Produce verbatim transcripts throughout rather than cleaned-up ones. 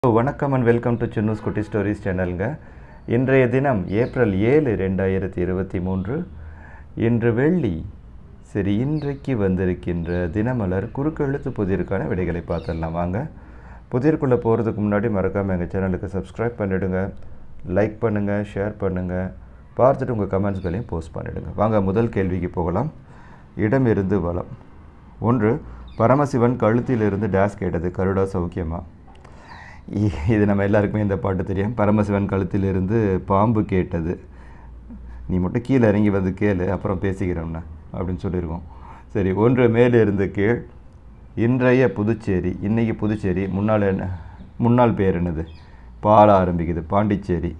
வணக்கம் and welcome to சின்னூஸ் குட்டி stories சேனலுங்க. இன்றைய தினம் ஏப்ரல் ஏழு ரெண்டாயிரத்தி இருபத்தி மூன்று. இன்று வெள்ளி. சரி, இன்றைக்கு வந்திருக்கின்ற தினமலர் குறுக்கு எழுத்து புதிருக்கான விடைகளை பார்த்துடலாம் வாங்க. புதிருக்குள்ளே போகிறதுக்கு முன்னாடி மறக்காமல் எங்கள் சேனலுக்கு சப்ஸ்கிரைப் பண்ணிவிடுங்க, லைக் பண்ணுங்கள், ஷேர் பண்ணுங்கள், பார்த்துட்டு உங்கள் கமெண்ட்ஸ்களையும் போஸ்ட் பண்ணிவிடுங்க. வாங்க முதல் கேள்விக்கு போகலாம். இடமிருந்து வளம். ஒன்று, பரமசிவன் கழுத்திலிருந்து டேஸ் கேட்டது கருடா சௌக்கியமா? இது நம்ம எல்லாருக்குமே இந்த பாட்டு தெரியும். பரமசிவன் கழுத்திலிருந்து பாம்பு கேட்டது, நீ மட்டும் கீழே இறங்கி வந்து கேளு அப்புறம் பேசிக்கிறோம்னா அப்படின்னு சொல்லியிருக்கோம். சரி, ஒன்று மேலிருந்து கீழ். இன்றைய புதுச்சேரி, இன்றைக்கி புதுச்சேரி, முன்னாள் என்ன முன்னாள் பேர் என்னது? பால ஆரம்பிக்குது. பாண்டிச்சேரி.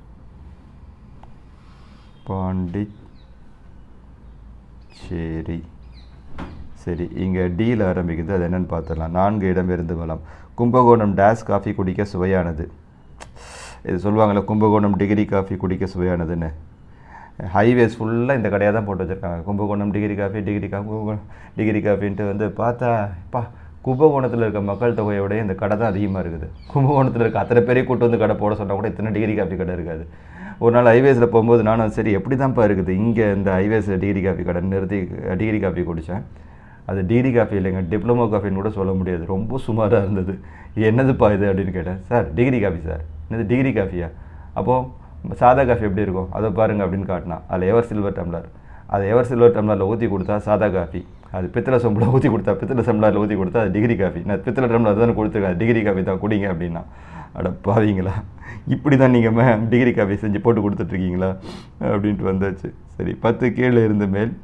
பாண்டிச்சேரி. சரி, இங்கே டீயில் ஆரம்பிக்குது, அது என்னென்னு பார்த்துடலாம். நான்கு இடமிருந்து வளம். கும்பகோணம் டேஸ் காஃபி குடிக்க சுவையானது. இது சொல்லுவாங்கள்ல, கும்பகோணம் டிகிரி காஃபி குடிக்க சுவையானதுன்னு. ஹைவேஸ் ஃபுல்லாக இந்த கடையாக தான் போட்டு வச்சுருக்காங்க. Kumbakonam degree coffee degree coffee Kumbakonam degree காஃபின்ட்டு வந்து பார்த்தா பா கும்பகோணத்தில் இருக்க மக்கள் தொகையோட இந்த கடை தான் அதிகமாக இருக்குது. கும்பகோணத்தில் இருக்க அத்தனை பேரையும் கூட்டு வந்து கடை போட சொன்னால் கூட இத்தனை டிகிரி காஃபி கடை இருக்காது. ஒரு நாள் ஹைவேஸில் போகும்போது நானும் சரி எப்படி தான்ப்பா இருக்குது இங்கே இந்த ஹைவேஸில் டிகிரி காஃபி கடை நிறுத்தி டிகிரி காஃபி குடித்தேன். அது டிகிரி காஃபி இல்லைங்க, டிப்ளமோ காஃபின்னு கூட சொல்ல முடியாது, ரொம்ப சுமாராக இருந்தது. என்னதுப்பா இது அப்படின்னு கேட்டேன். Sir degree coffee sir. என்னது டிகிரி காஃபியா? அப்போது சாதா காஃபி எப்படி இருக்கும் அதை பாருங்கள் அப்படின்னு காட்டினா. அதில் எவர் சில்வர் டம்ளர், அது எவர் சில்வர் டம்ளரில் ஊற்றி கொடுத்தா சாதா காஃபி, அது பித்தளை சொம்பில் ஊற்றி கொடுத்தா பித்தளை சம்பளரில் ஊற்றி கொடுத்தா அது டிகிரி காஃபி. நான் பித்தளை டம்ளர் தானே கொடுத்துருக்கேன், டிகிரி காஃபி தான் குடிங்க அப்படின்னா. அட பாவீங்களா, இப்படி தான் நீங்கள் மே டிகிரி காஃபி செஞ்சு போட்டு கொடுத்துட்ருக்கீங்களா அப்படின்ட்டு வந்தாச்சு. சரி, பத்து கீழே இருந்து மேல்.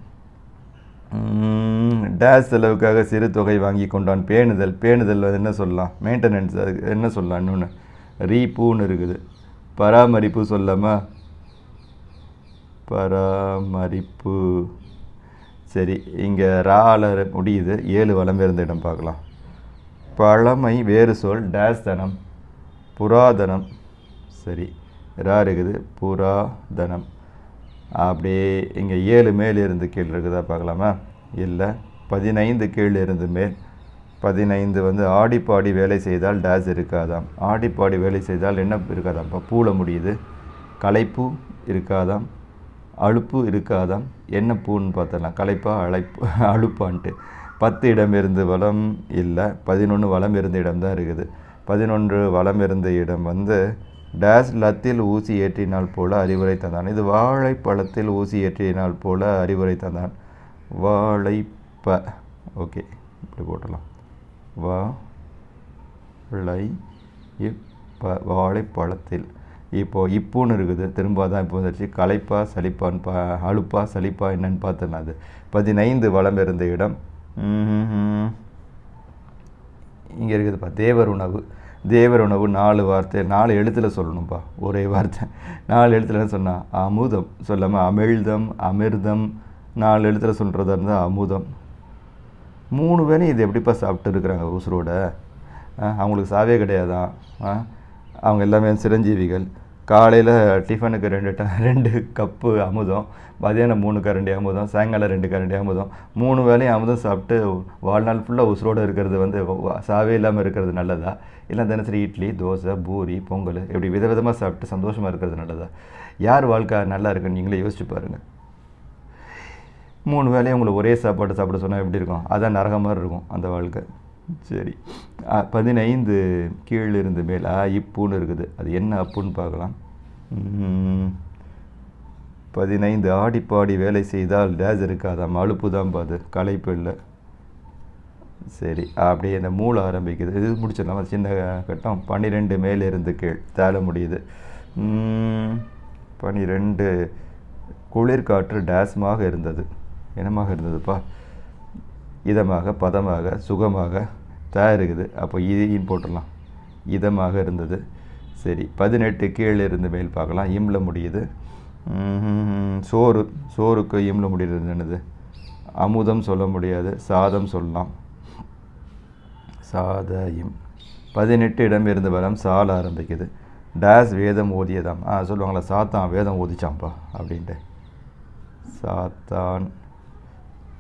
டேஸ் செலவுக்காக சிறு தொகை வாங்கி கொண்டான். பேணுதல். பேணுதல் அது என்ன சொல்லலாம்? மெயின்டெனன்ஸ். அது என்ன சொல்லலாம்? இன்னொன்று ரீப்பூன்னு இருக்குது. பராமரிப்பு சொல்லாமா? பராமரிப்பு. சரி, இங்கே ரால முடியுது. ஏழு வளம் இருந்த இடம் பார்க்கலாம். பழமை வேறு சொல் டேஸ் தனம். புராதனம். சரி, ரா இருக்குது. புராதனம். அப்படியே இங்கே ஏழு மேல் இருந்து கீழ் இருக்குதா பார்க்கலாமா? இல்லை. பதினைந்து கீழ் இருந்து மேல். பதினைந்து வந்து ஆடிப்பாடி வேலை செய்தால் டேஸ் இருக்காதாம். ஆடிப்பாடி வேலை செய்தால் என்ன இருக்காதாம்? இப்போ பூல முடியுது. களைப்பு இருக்காதாம், அழுப்பு இருக்காதாம். என்ன பூன்னு பார்த்தலாம்? களைப்பா அழைப்பு அழுப்பான்ட்டு. பத்து இடம் இருந்து வளம் இல்லை. பதினொன்று வளம் இருந்த இடம் தான் இருக்குது. பதினொன்று வளம் இருந்த இடம் வந்து டேஸ் லத்தில் ஊசி ஏற்றினால் போல அறிவுரை தந்தான். இது வாழைப்பழத்தில் ஊசி ஏற்றினால் போல அறிவுரை தந்தான். வாழைப்ப. ஓகே, இப்படி போட்டலாம். வாழை இப்ப வாழைப்பழத்தில். இப்போது இப்புன்னு இருக்குது. திரும்ப தான் இப்போ வந்துச்சு. களைப்பா சலிப்பான்னு பா அழுப்பா சலிப்பா என்னன்னு பார்த்துலாம். அது பதினைந்து வளம் இருந்த இடம். இங்கே இருக்குதுப்பா தேவர் உணவு. தேவர் உணவு நாலு வார்த்தை, நாலு எழுத்தில் சொல்லணும்ப்பா, ஒரே வார்த்தை. நாலு எழுத்துலன்னு சொன்னால் அமுதம் சொல்லாமல் அமிழ்தம், அமிர்தம். நாலு எழுத்தில் சொல்கிறதா இருந்தால் அமுதம். மூணு வேலையும் இது எப்படிப்பா சாப்பிட்டு இருக்கிறாங்க உசுரோட? அவங்களுக்கு சாவே கிடையாதான். அவங்க எல்லாமே சிரஞ்சீவிகள். காலையில் டிஃபனுக்கு ரெண்டு ட ரெண்டு கப்பு அமுதம், மதியானம் மூணு கரண்டி அமுதம், சாயங்காலம் ரெண்டு கரண்டி அமுதம். மூணு வேலையும் அமுதம் சாப்பிட்டு வாழ்நாள் ஃபுல்லாக உசுரோடு இருக்கிறது வந்து சாவே இல்லாமல் இருக்கிறது நல்லதா? இல்லை தினசரி இட்லி தோசை பூரி பொங்கல் இப்படி விதவிதமாக சாப்பிட்டு சந்தோஷமாக இருக்கிறது நல்லதா? யார் வாழ்க்கை நல்லா இருக்குன்னு நீங்களே யோசிச்சு பாருங்கள். மூணு வேலையும் உங்களுக்கு ஒரே சாப்பாடு சாப்பிட சொன்னால் எப்படி இருக்கும்? அதான் நரகம் மாதிரி இருக்கும் அந்த வாழ்க்கை. சரி, பதினைந்து கீழ் இருந்து மேல். ஆ இப்புன்னு இருக்குது. அது என்ன அப்புன்னு பார்க்கலாம். பதினைந்து ஆடிப்பாடி வேலை செய்தால் டேஸ் இருக்காதாம். அழுப்பு தான் பாது, களைப்பு இல்லை. சரி, அப்படியே இந்த மூளை ஆரம்பிக்குது. இது முடிச்சிடலாம், அது சின்ன கட்டம். பன்னிரெண்டு மேல் இருந்து கீழ் தேல முடியுது. பன்னிரெண்டு குளிர்காற்று டேஸ்மாக இருந்தது. என்னமாக இருந்ததுப்பா? இதமாக, பதமாக, சுகமாக தே இருக்குது. அப்போ இதையும் போட்டுடலாம். இதமாக இருந்தது. சரி, பதினெட்டு கீழே இருந்து மேல் பார்க்கலாம். இம்ல முடியுது. சோறு. சோறுக்கு இம்ல முடியுது என்னது? அமுதம் சொல்ல முடியாது, சாதம் சொல்லலாம். சாதம். பதினெட்டு இடம் இருந்து வரம் சால ஆரம்பிக்குது. டேஸ் வேதம் ஓதியதாம். ஆ சொல்லுவாங்களா, சாத்தான் வேதம் ஓதிச்சான்ப்பா அப்படின்ட்டு. சாத்தான்.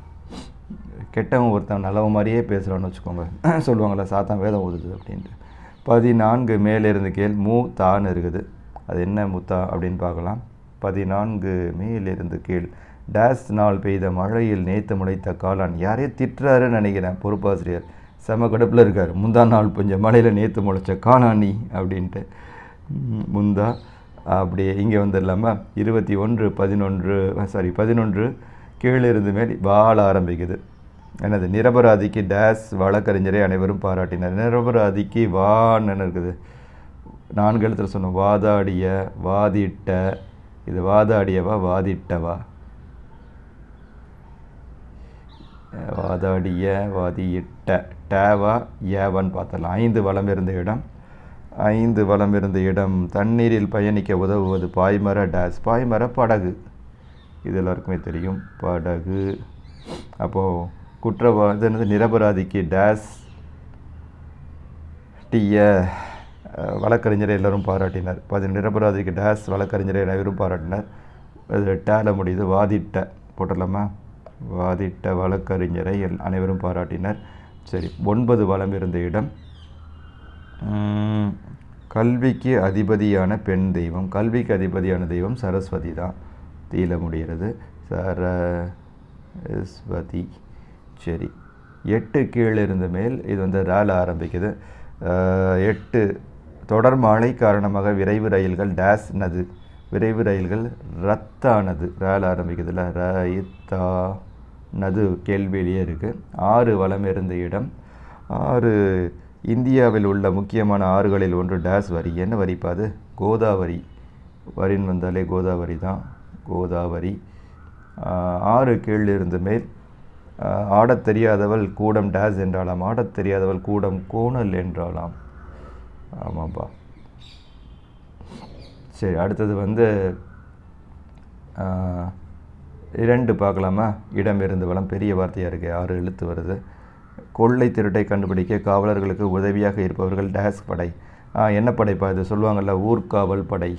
கெட்டவன் ஒருத்தன் நல்லவன் மாதிரியே பேசுகிறான்னு வச்சுக்கோங்க, சொல்லுவாங்களா சாத்தான் வேதம் ஓதுது அப்படின்ட்டு. பதினான்கு மேலிருந்து கீழ் மூ தான்னு இருக்குது. அது என்ன முத்தா அப்படின்னு பார்க்கலாம். பதினான்கு மேலிருந்து கீழ் டேஸ் நாள் பெய்த மழையில் நேற்று முளைத்த காளான். யாரையும் திட்டுறாருன்னு நினைக்கிறேன் பொறுப்பாசிரியர். செம கடுப்பில் இருக்கார். முந்தா நாள் கொஞ்சம் மழையில் நேற்று முளைச்ச காளானி அப்படின்ட்டு. முந்தா அப்படியே இங்கே வந்துடலாமா. இருபத்தி ஒன்று பதினொன்று சாரி பதினொன்று கீழிருந்து மேல் வாழ ஆரம்பிக்குது. என்னது நிரபராதிக்கு டேஸ் வழக்கறிஞரை அனைவரும் பாராட்டினர். நிரபராதிக்கு வான்னு இருக்குது. நான்கு எழுத்துல சொன்னோம். வாதாடிய வாதிட்ட. இது வாதாடியவா வாதிட்டவா? வாதாடிய வாதியிட்ட டேவா ஏவான்னு பார்த்தலாம். ஐந்து வளம் இருந்த இடம். ஐந்து வளம் இருந்த இடம். தண்ணீரில் பயணிக்க உதவுவது பாய்மர டேஸ். பாய்மர படகு. இது எல்லாருக்குமே தெரியும். படகு. அப்போது குற்றவாளி என்னது நிரபராதிக்கு டேஸ் டீய வழக்கறிஞரை எல்லோரும் பாராட்டினர். பதி நிரபராதிக்கு டேஸ் வழக்கறிஞரை அனைவரும் பாராட்டினர். அது டேல முடியுது. வாதிட்ட போட்டலாமா. வாதிட்ட வழக்கறிஞரை எல் அனைவரும் பாராட்டினர். சரி, ஒன்பது வளம் இருந்த இடம். கல்விக்கு அதிபதியான பெண் தெய்வம். கல்விக்கு அதிபதியான தெய்வம் சரஸ்வதி தான். தீல முடிகிறது. சரஸ்வதி. சரி, எட்டு கீழே இருந்த மேல் இது வந்து ரால ஆரம்பிக்குது. எட்டு தொடர் மழை காரணமாக விரைவு ரயில்கள் டேஸ் நது. விரைவு ரயில்கள் ரத்தானது. ரால ஆரம்பிக்குதுல. ரத்தா நது கேள்வியிலேயே இருக்குது. ஆறு வளம் இருந்த இடம். ஆறு இந்தியாவில் உள்ள முக்கியமான ஆறுகளில் ஒன்று டேஸ் வரி. என்ன வரிப்பாது? கோதாவரி. வரின்னு வந்தாலே கோதாவரி தான். கோதாவரி. ஆறு கீழ் இருந்த மேல் ஆடத் தெரியாதவள் கூடம் டேஸ் என்றாலாம். ஆடத் தெரியாதவள் கூடம் கோணல் என்றாலாம். ஆமாப்பா. சரி, அடுத்தது வந்து இரண்டு பார்க்கலாமா. இடம் இருந்து வளம். பெரிய வார்த்தையாக இருக்குது. ஆறு எழுத்து வருது. கொள்ளை திருட்டை கண்டுபிடிக்க காவலர்களுக்கு உதவியாக இருப்பவர்கள் டேஸ் படை. என்ன படைப்பா இது? சொல்லுவாங்கள்ல, ஊர்காவல் படை.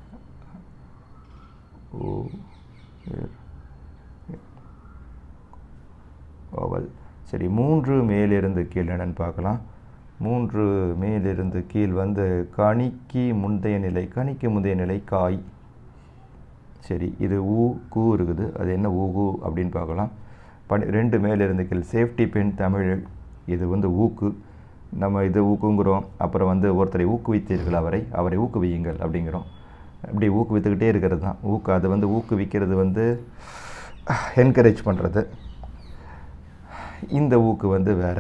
காவல். சரி, மூன்று மேலிருந்து கீழ் என்னன்னு பார்க்கலாம். மூன்று மேலிருந்து கீழ் வந்து கனிக்கு முந்தைய நிலை. கனிக்கு முந்தைய நிலை காய். சரி, இது ஊ கூ இருக்குது. அது என்ன ஊகு அப்படின்னு பார்க்கலாம். பனி ரெண்டு மேலிருந்து கீழ் சேஃப்டி பென் தமிழில். இது வந்து ஊக்கு. நம்ம இது ஊக்குங்கிறோம். அப்புறம் வந்து ஒருத்தரை ஊக்குவித்தீர்கள், அவரை அவரை ஊக்குவியுங்கள் அப்படிங்கிறோம். இப்படி ஊக்குவித்துக்கிட்டே இருக்கிறது தான் ஊக்கு. அது வந்து ஊக்குவிக்கிறது வந்து என்கரேஜ் பண்ணுறது. இந்த ஊக்கு வந்து வேறு.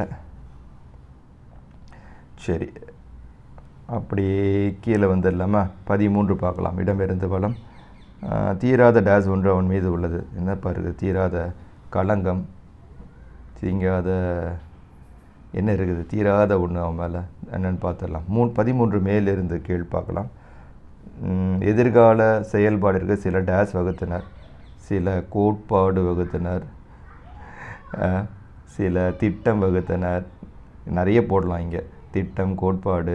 சரி, அப்படியே கீழே வந்து இல்லாமல் பதிமூன்று பார்க்கலாம். இடமிருந்து வளம். தீராத டேஸ் ஒன்று அவன் மீது உள்ளது. என்ன பாருங்க, தீராத களங்கம். தீங்காத என்ன இருக்குது? தீராத ஒன்று அவன் மேலே என்னென்னு பார்த்துடலாம். மூ பதிமூன்று மேலிருந்து கீழ் பார்க்கலாம். எதிர்கால செயல்பாடிற்கு சில டேஸ் வகுத்தனர். சில கோட்பாடு வகுத்தனர். சில திட்டம் வகுத்தனர். நிறைய போடலாம் இங்கே. திட்டம், கோட்பாடு.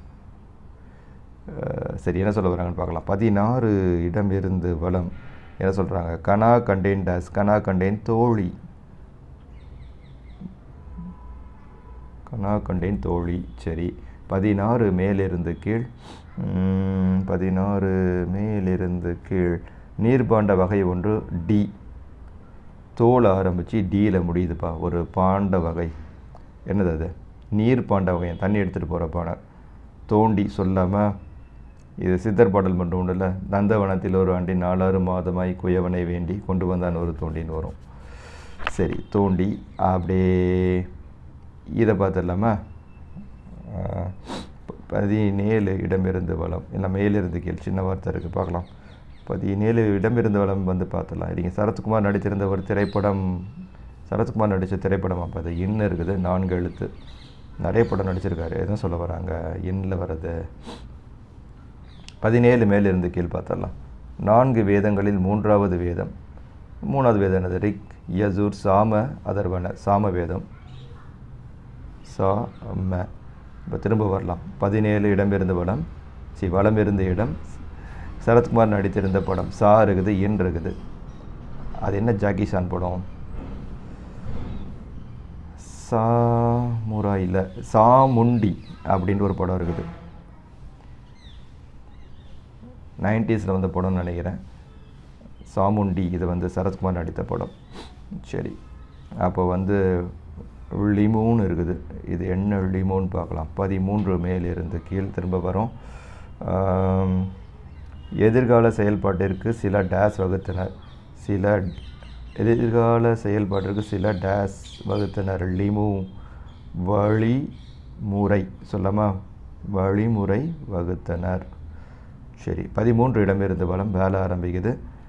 சரி, என்ன சொல்ல வராங்கன்னு பார்க்கலாம். பதினாறு இடம் இருந்து வளம். என்ன சொல்கிறாங்க? கனா கண்டேன் டேஸ். கனா கண்டேன் தோழி. கனா கண்டேன் தோழி. சரி, பதினாறு மேலிருந்து கீழ். பதினாறு மேலிருந்து கீழ் நீர்பாண்ட வகை ஒன்று டி. தோல் ஆரம்பித்து டியில் முடியுதுப்பா. ஒரு பாண்ட வகை. என்னது அது? நீர் பாண்ட வகை. தண்ணி எடுத்துகிட்டு போகிற பானை. தோண்டி சொல்லாமல் இது சித்தர் பாடல் மட்டும் உண்டு இல்லை. நந்தவனத்தில் ஒரு ஆண்டி நாலாறு மாதமாய் குயவனை வேண்டி கொண்டு வந்தான் ஒரு தோண்டின்னு வரும். சரி, தோண்டி. அப்படியே இதை பார்த்துடலாமா. பதினேழு இடமிருந்து வளம். இல்லை மேலிருந்து கீழ். சின்ன வார்த்தை இருக்குது, பார்க்கலாம். பதினேழு இடமிருந்து வளம் வந்து பார்த்துடலாம். இங்கே சரத்குமார் நடித்திருந்த ஒரு திரைப்படம். சரத்குமார் நடித்த திரைப்படம். அப்போ அது இன்னும் இருக்குது. நான்கு எழுத்து. நிறைய படம் நடிச்சிருக்காரு. எதுவும் சொல்ல வராங்க இன்னில் வர்றது. பதினேழு மேலிருந்து கீழ் பார்த்துடலாம். நான்கு வேதங்களில் மூன்றாவது வேதம். மூணாவது வேதம் என்னது? ரிக், யஜூர், சாம, அதர்வன. சாம வேதம். சாம. இப்போ திரும்ப வரலாம். பதினேழு இடமிருந்து வளம். சி வளம் இருந்த இடம். சரத்குமார் நடித்திருந்த படம். சா இருக்குது, என் இருக்குது. அது என்ன? ஜாக்கி சான் படம். சாமுரா இல்லை சாமுண்டி அப்படின்ற ஒரு படம் இருக்குது. நைன்டீஸில் வந்த படம்னு நினைக்கிறேன். சாமுண்டி இது வந்து சரத்குமார் நடித்த படம். சரி, அப்போ வந்து லிமூன் இருக்குது. இது என்ன லிமூன் பார்க்கலாம். பதிமூன்று மேலிருந்து கீழ் திரும்ப வரும். எதிர்கால செயல்பாட்டிற்கு சில டேஸ் வகுத்தனர். சில எதிர்கால செயல்பாட்டிற்கு சில டேஸ் வகுத்தனர். லிமு வழிமுறை சொல்லாமா? வழிமுறை வகுத்தனர். சரி, பதிமூன்று இடமிருந்து வலம் வேலை ஆரம்பிக்குது.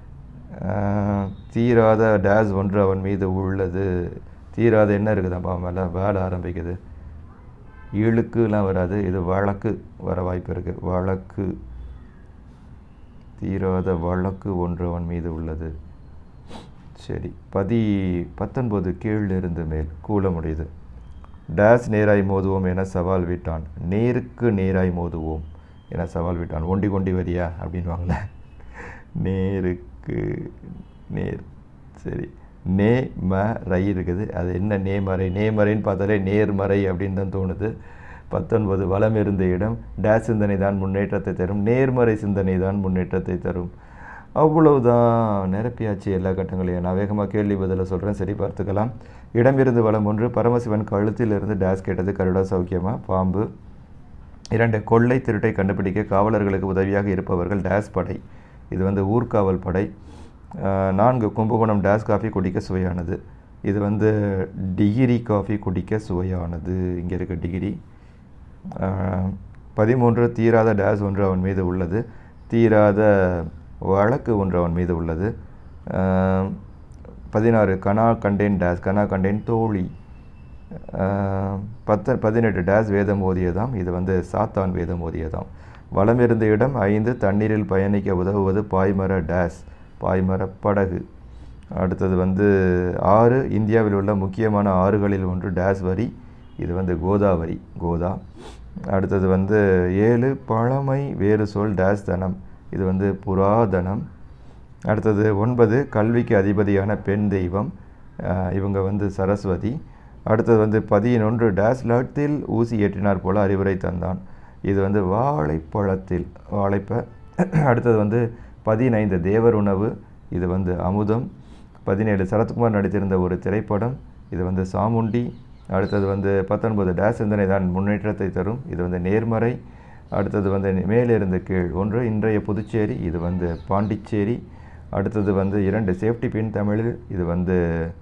தீராத டேஸ் ஒன்று அவன் மீது உள்ளது. தீராத என்ன இருக்குதாப்பா மேலே வேலை ஆரம்பிக்குது. இழுக்குலாம் வராது, இது வழக்கு வர வாய்ப்பு இருக்குது. வழக்கு, தீராத வழக்கு ஒன்று அவன் மீது உள்ளது. சரி, பதி பத்தொன்பது கீழிருந்து மேல் கூல முடியுது. டேஸ் நேராய் மோதுவோம் என சவால் விட்டான். நேருக்கு நேராய் மோதுவோம் என சவால் விட்டான். ஒண்டி கொண்டி வரியா அப்படின்வாங்களே. நேருக்கு நேர். சரி, நேமறை இருக்குது. அது என்ன நேமறை? நேமறைன்னு பார்த்தாலே நேர்மறை அப்படின்னு தான் தோணுது. பத்தொன்பது வலம் இருந்த இடம். டேஸ் சிந்தனை தான் முன்னேற்றத்தை தரும். நேர்மறை சிந்தனை தான் முன்னேற்றத்தை தரும். அவ்வளவுதான், நிரப்பியாச்சு எல்லா கட்டங்களையும். நான் வேகமாக கேள்வி பதில சொல்கிறேன், சரி பார்த்துக்கலாம். இடமிருந்து வலம் ஒன்று. பரமசிவன் கழுத்திலிருந்து டேஸ் கேட்டது. கருடா சௌக்கியமா? பாம்பு. இரண்டு, கொள்ளை திருட்டை கண்டுபிடிக்க காவலர்களுக்கு உதவியாக இருப்பவர்கள் டேஸ் படை. இது வந்து ஊர்காவல் படை. நான்கு, கும்பகோணம் டேஸ் காஃபி குடிக்க சுவையானது. இது வந்து டிகிரி காஃபி குடிக்க சுவையானது. இங்கே இருக்க டிகிரி. பதிமூன்று, தீராத டேஸ் ஒன்று அவன் மீது உள்ளது. தீராத வழக்கு ஒன்று அவன் மீது உள்ளது. பதினாறு, கனா கண்டேன் டேஸ். கனா கண்டேன் தோழி. பத்து பதினெட்டு, டேஸ் வேதம் ஓதியதாம். இது வந்து சாத்தான் வேதம் ஓதியதாம். வலம் இருந்த இடம். ஐந்து, தண்ணீரில் பயணிக்க உதவுவது பாய்மர டேஸ். பாய்மர படகு. அடுத்தது வந்து ஆறு, இந்தியாவில் உள்ள முக்கியமான ஆறுகளில் ஒன்று டேஸ் வரி. இது வந்து கோதாவரி, கோதா. அடுத்தது வந்து ஏழு, பழமை வேறு சொல் டேஸ் தனம். இது வந்து புராதனம். அடுத்தது ஒன்பது, கல்விக்கு அதிபதியான பெண் தெய்வம். இவங்க வந்து சரஸ்வதி. அடுத்தது வந்து பதினொன்று, டேஸ் லத்தில் ஊசி ஏற்றினார் போல அறிவுரை தந்தான். இது வந்து வாழைப்பழத்தில் வாழைப்ப. அடுத்தது வந்து பதினைந்து, தேவர் உணவு. இது வந்து அமுதம். பதினேழு, சரத்குமார் நடித்திருந்த ஒரு திரைப்படம். இது வந்து சாமுண்டி. அடுத்தது வந்து பத்தொன்பது, டேஸ் சிந்தனை தான் முன்னேற்றத்தை தரும். இது வந்து நேர்மறை. அடுத்தது வந்து மேலிருந்து கீழ் ஒன்று, இன்றைய புதுச்சேரி. இது வந்து பாண்டிச்சேரி. அடுத்தது வந்து இரண்டு, சேஃப்டி பின் தமிழில். இது வந்து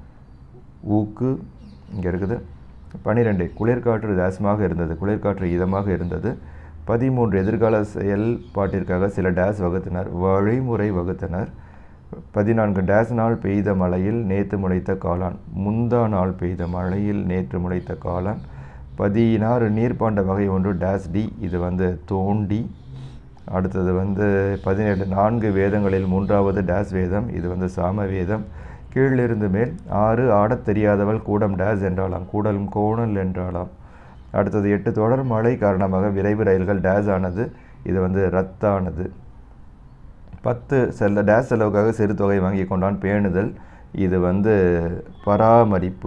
ஊக்கு இங்கே இருக்குது. பன்னிரெண்டு, குளிர்காற்று டேஸ்மாக இருந்தது. குளிர்காற்று இதமாக இருந்தது. பதிமூன்று, எதிர்கால செயல்பாட்டிற்காக சில டேஸ் வகுத்தனர். வழிமுறை வகுத்தனர். பதினான்கு, டேஸ் நாள் பெய்த மழையில் நேற்று முளைத்த காளான். முந்தா நாள் பெய்த மழையில் நேற்று முளைத்த காளான். பதினாறு, நீர்ப்பாண்ட வகை ஒன்று டேஸ் டி. இது வந்து தோண்டி. அடுத்தது வந்து பதினேழு, நான்கு வேதங்களில் மூன்றாவது டேஸ் வேதம். இது வந்து சாம வேதம். கீழிருந்து மேல். ஆறு, ஆடத் தெரியாதவள் கூடம் டேஸ் என்றாலாம். கூடலும் கோணல் என்றாலாம். அடுத்தது எட்டு, தொடர் மழை காரணமாக விரைவு ரயில்கள் டேஸ் ஆனது. இது வந்து ரத்தானது. பத்து, செல்ல டேஸ் செலவுக்காக சிறு தொகை வாங்கி கொண்டான். பேணுதல். இது வந்து பராமரிப்பு.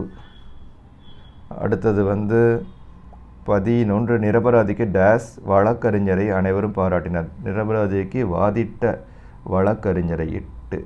அடுத்தது வந்து பதினொன்று, நிரபராதிக்கு டேஸ் வழக்கறிஞரை அனைவரும் பாராட்டினர். நிரபராதிக்கு வாதிட்ட வழக்கறிஞரை இட்டு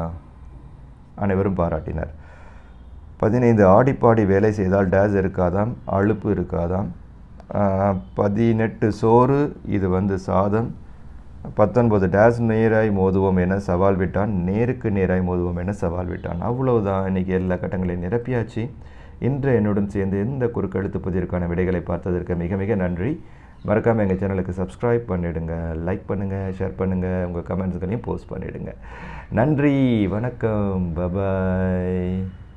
அனைவரும் பாராட்டினர். பதினைந்து, ஆடிப்பாடி வேலை செய்தால் டேஸ் இருக்காதாம். அலுப்பு இருக்காதாம். பதினெட்டு, சோறு. இது வந்து சாதம். பத்தொன்பது, டேஸ் நேராய் மோதுவோம் என சவால் விட்டான். நேருக்கு நேராய் மோதுவோம் என சவால் விட்டான். அவ்வளவுதான், இன்றைக்கி எல்லா கட்டங்களையும் நிரப்பியாச்சு. இன்று என்னுடன் சேர்ந்து இந்த குறுக்கெழுத்து புதிருக்கான விடைகளை பார்த்ததற்கு மிக மிக நன்றி. மறக்காமல் எங்கள் சேனலுக்கு சப்ஸ்கிரைப் பண்ணிவிடுங்க, லைக் பண்ணுங்கள், ஷேர் பண்ணுங்கள், உங்கள் கமெண்ட்ஸ்களையும் போஸ்ட் பண்ணிவிடுங்க. நன்றி, வணக்கம், பபாய்.